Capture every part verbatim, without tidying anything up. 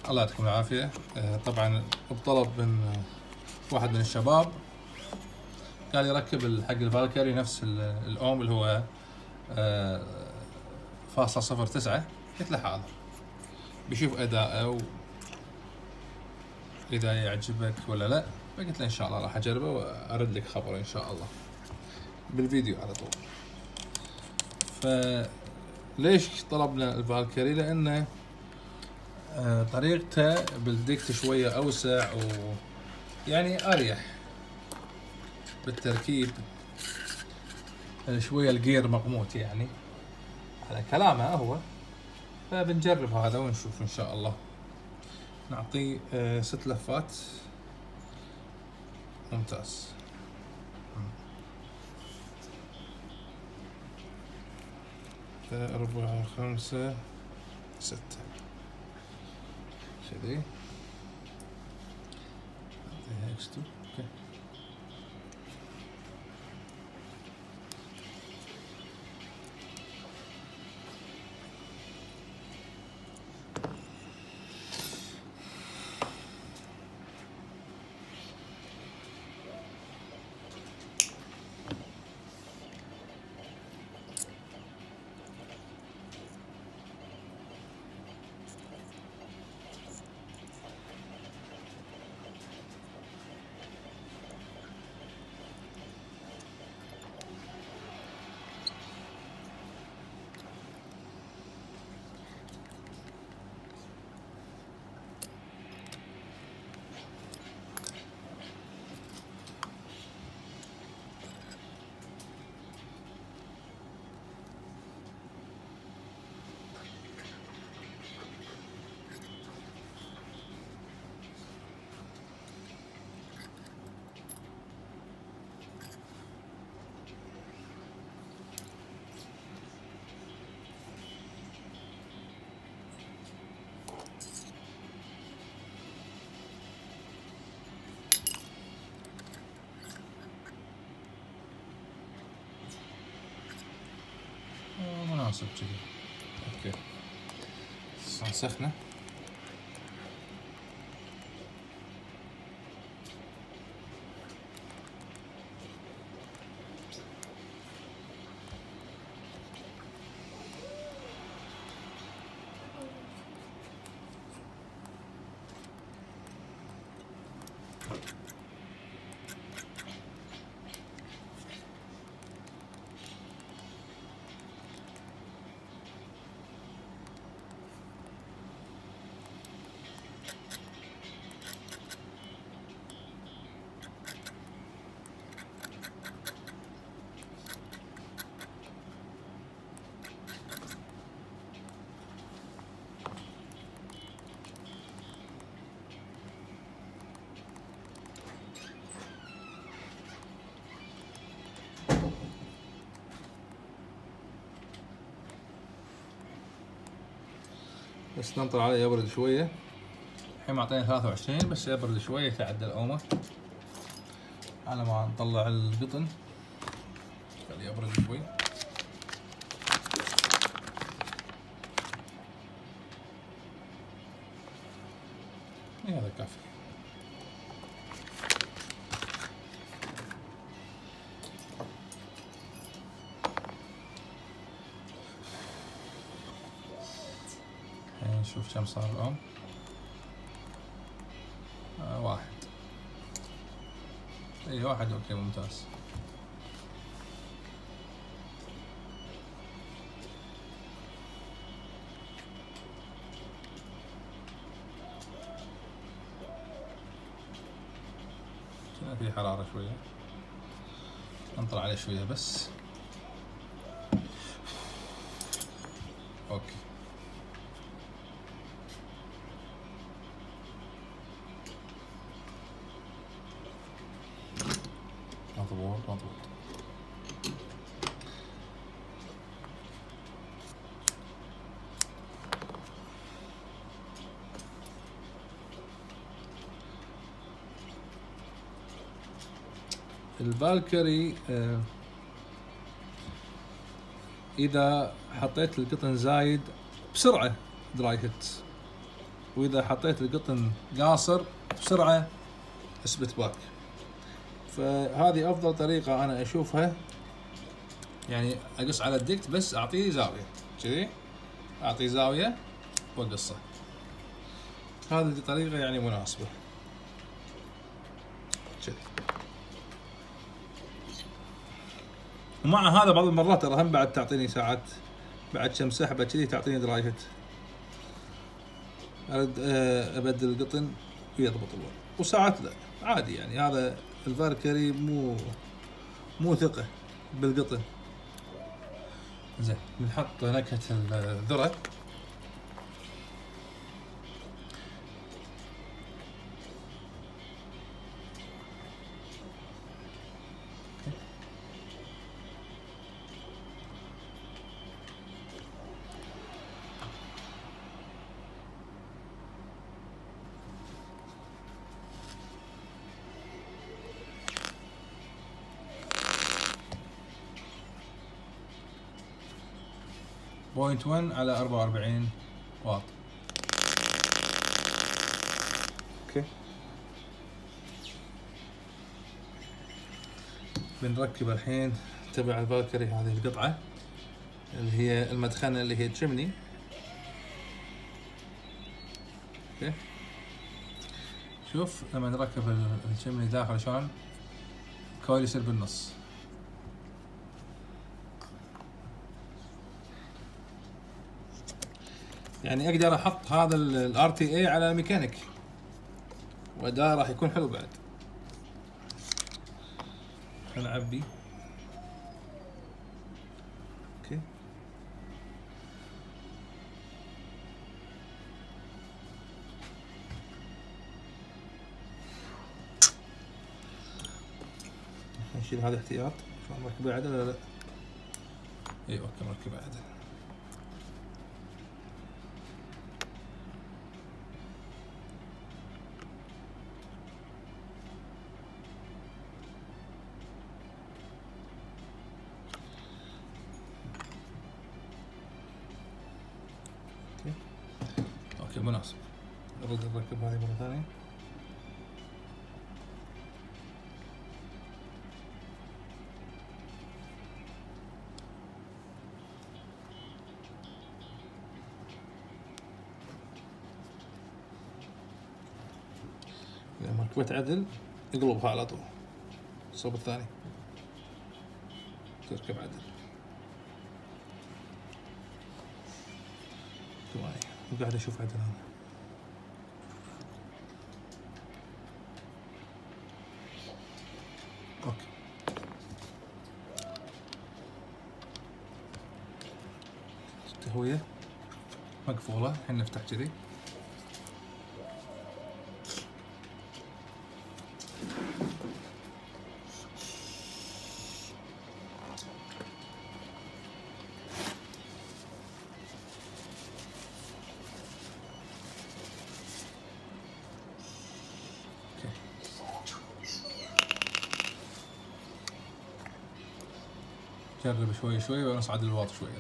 الله يعطيكم العافية. طبعا بطلب من واحد من الشباب قال يركب حق الفالكري نفس الأوم اللي هو فاصلة صفر تسعة. قلت له حاضر، بيشوف أداءه وإذا يعجبك ولا لا. فقلت له إن شاء الله راح أجربه وأرد لك خبر إن شاء الله بالفيديو على طول. فليش طلبنا الفالكري؟ لأنه طريقته بالديكت شوية أوسع ويعني أريح بالتركيب، شوية الجير مقموت يعني على كلامه هو. فبنجرب هذا ونشوف إن شاء الله. نعطيه ست لفات ممتاز. أربعة خمسة ستة كذي. إكس تو اوكي. مناسب كذي. اوكي سخنه. بس ننطر عليه يبرد شوية. الحين معطيني ثلاثة وعشرين، بس يبرد شوية يتعدى الأومة على ما نطلع القطن. خليه يبرد شوي. هذا كافي. نشوف كم صار الأوم. آه واحد. اي واحد. اوكي ممتاز. كان في حرارة شوية، نطلع عليه شوية بس. اوكي مضبوط مضبوط. الفالكري آه اذا حطيت القطن زايد بسرعة دراي هيت واذا حطيت القطن قاصر بسرعه اثبت باك. فهذه افضل طريقه انا اشوفها، يعني اقص على الدكت بس اعطيه زاويه كذي، اعطيه زاويه واقصه. هذه الطريقه يعني مناسبه كذي. ومع هذا بعض المرات ترى هم بعد تعطيني ساعات بعد كم سحبه كذي تعطيني دراي هيت. ارد ابدل القطن ويضبط الوضع، وساعات لا عادي. يعني هذا الفالكري مو مو ثقه بالقطن. زين بنحط نكهه الذره. بوينت واحد على أربعة وأربعين واط. اوكي بنركب الحين تبع الفالكري هذه القطعة اللي هي المدخنة اللي هي تشمني. اوكي شوف لما نركب الشمني داخل شلون الكويل يصير بالنص. يعني اقدر احط هذا الار تي اي على ميكانيك وده راح يكون حلو بعد. خلينا نعبي. اوكي نشيل هذا احتياط. شلون مركبه عدل ولا لا؟ اي اوكي مركبه عدل. اوكي مناسب. نرد نركب هذه مرة ثانية. إذا مركبت عدل اقلبها على طول الصوب الثاني تركب عدل. ثواني وقاعد اشوف عدل انا. اوكي التهوية مقفولة. الحين نفتح كذي. جرب شوي شوي ونصعد الواط شوية.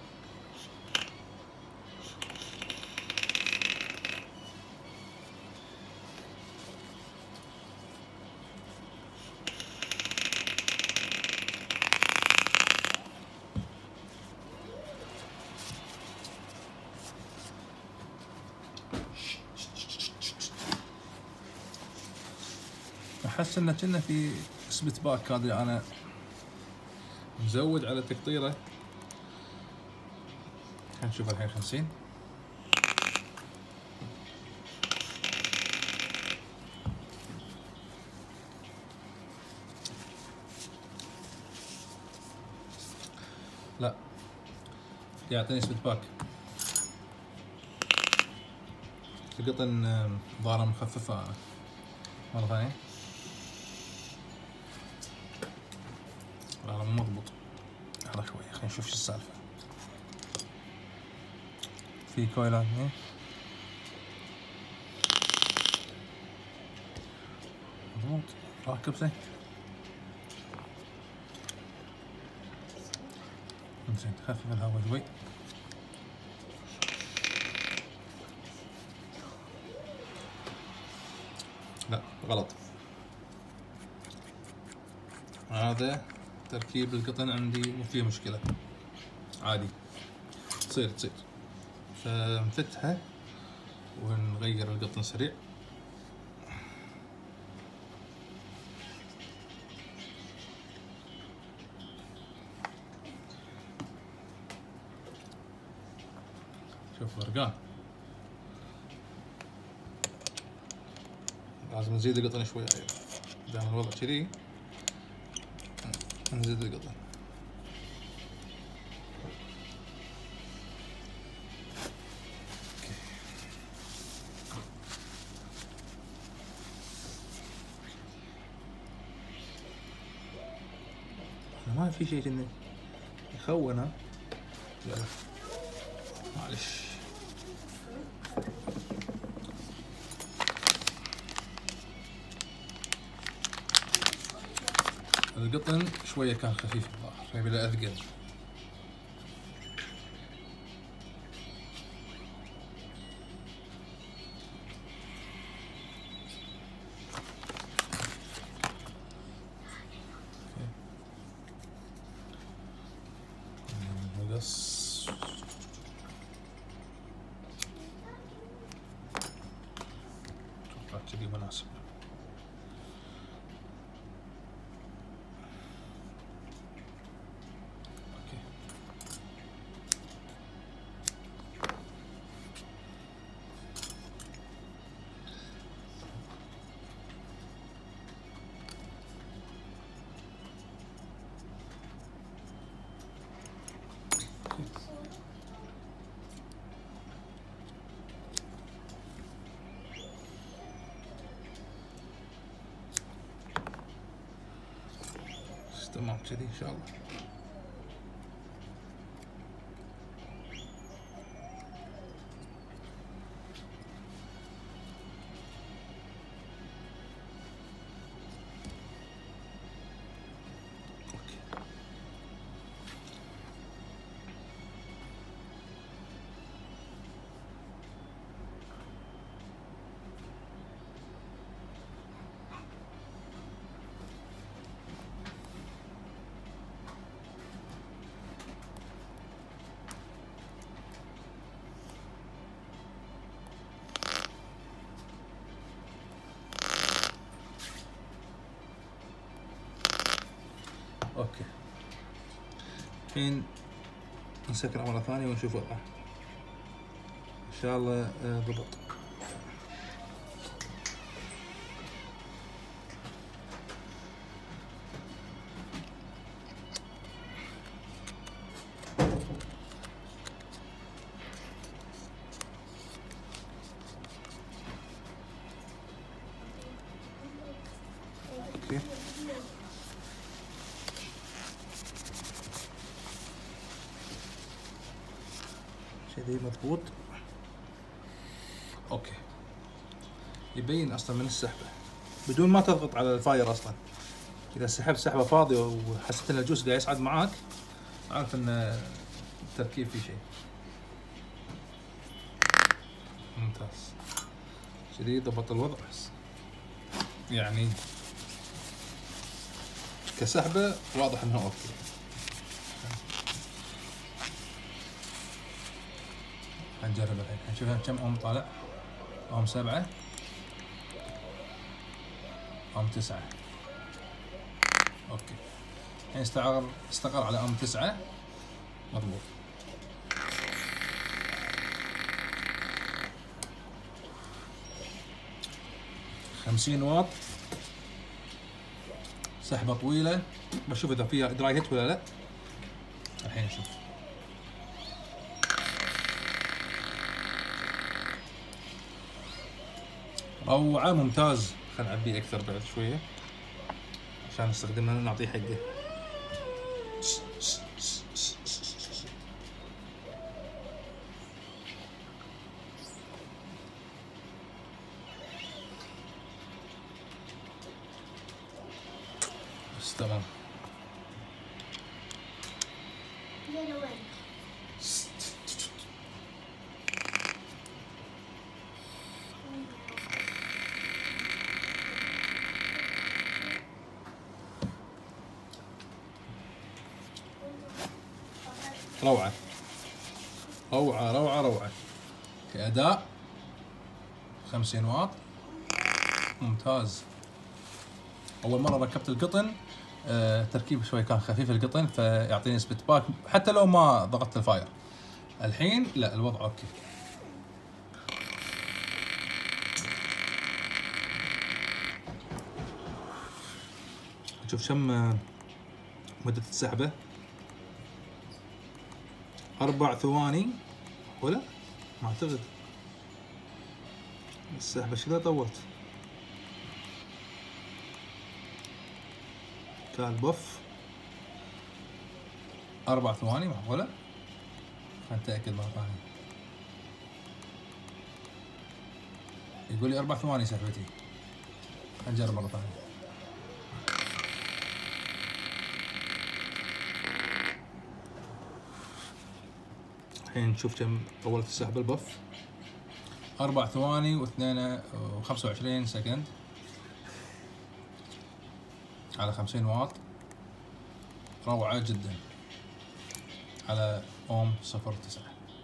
أحس إنه كنا في سبت باك هذا أنا مزود على تقطيره. خلينا نشوف الحين خمسين. لا يعطيني سبت باك. القطن ظاهرة مخففة مرة ثانية. ظاهرة مو مضبوط. لحظة شوية خلينا نشوف شو السالفة. في كويلات هنا مضبوط راكب زين. زين خفف الهواء شوي. لا غلط، هذا تركيب القطن عندي مو فيه مشكلة عادي، تصير تصير. فنفتحها ونغير القطن سريع. شوف غرقان، لازم نزيد القطن شوي. ايوه دام الوضع كذي نزيد القطن. ما في شيء كنا يخون. ها يلا معلش. القطن شوية كان خفيف الظاهر، يبي له أثقل. بس توقعت كذي مناسب. تمام كذي ان شاء الله. اوكي الحين نسكره مرة ثانية ونشوف وضعه ان شاء الله ضبط. اوكي كذي مضبوط. اوكي يبين اصلا من السحبه بدون ما تضغط على الفاير اصلا. اذا سحبت سحبه فاضيه وحسيت ان الجوس قاعد يصعد معاك عارف ان التركيب فيه شيء. ممتاز كذي ضبط الوضع. بس يعني كسحبه واضح انه اوكي. هنجرب الحين نشوف كم اوم طالع. اوم سبعة، اوم تسعة. اوكي الحين استقر استقر على اوم تسعة مضبوط. خمسين واط سحبة طويلة. بشوف اذا فيها دراي هيت ولا لا. الحين نشوف. روعة ممتاز. خلينا نعبيه أكثر بعد شوية عشان نستخدمه نعطيه حقه. بس تمام. روعة روعة روعة روعة. كأداء خمسين واط ممتاز. أول مرة ركبت القطن آه تركيب شوي كان خفيف القطن فيعطيني نسبة باك حتى لو ما ضغطت الفاير. الحين لا الوضع اوكي. شوف كم مدة السحبة، أربع ثواني ولا ما أعتقد السحبة شذا طولت. كان بف أربع ثواني معقولة؟ خلينا نتأكد مرة ثانية. يقول لي أربع ثواني سحبتي. خلينا نجرب مرة ثانية. الحين نشوف كم طولت السحبة البف. أربع ثواني واثنين وخمسة وعشرين سكند على خمسين واط. روعة جدا على اوم صفر تسعة.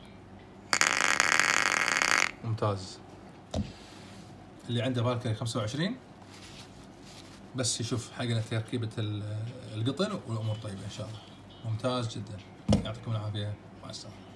ممتاز. اللي عنده فالكري خمسة وعشرين بس يشوف حقنا تركيبة القطن والامور طيبة ان شاء الله. ممتاز جدا. يعطيكم العافية. مع السلامة.